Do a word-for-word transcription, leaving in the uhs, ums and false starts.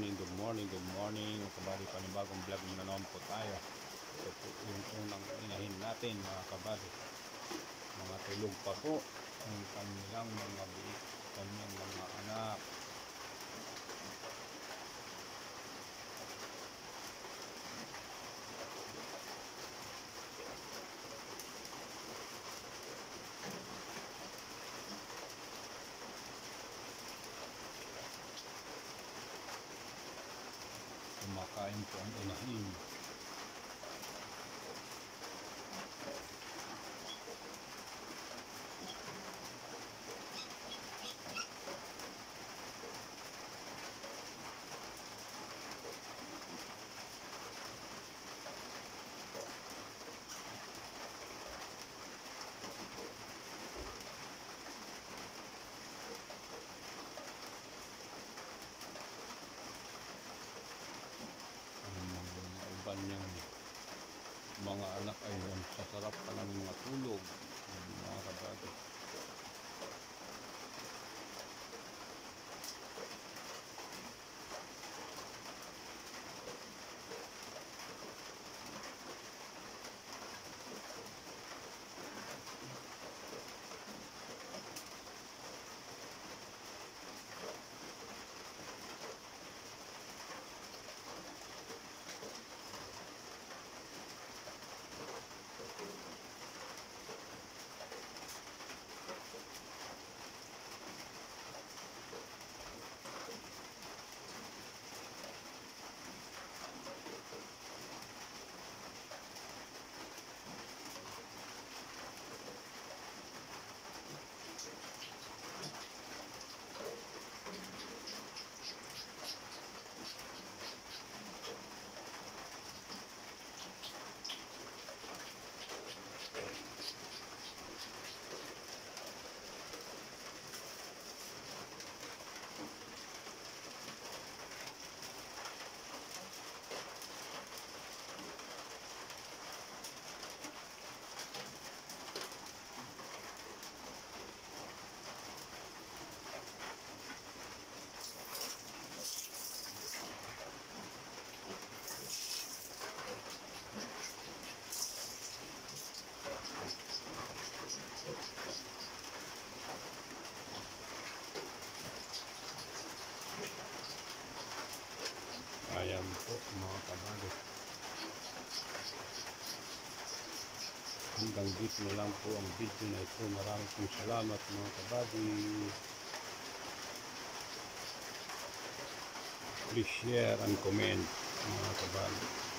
morning, good morning, good morning. Kabady, panibagong vlog na naman po tayo. Ito po yung unang inahin natin mga kabady. Mga tulog pa po ang kanilang mga biik, kanyang mga anak. Kumakain po ang inahin. Kanyang mga anak ay sa sarap pa ng mga tulog, mga kabady. Ayan po mga kabady. Hanggang dito na lang po ang video na ito. Maraming pong salamat mga kabady. Please share and comment mga kabady.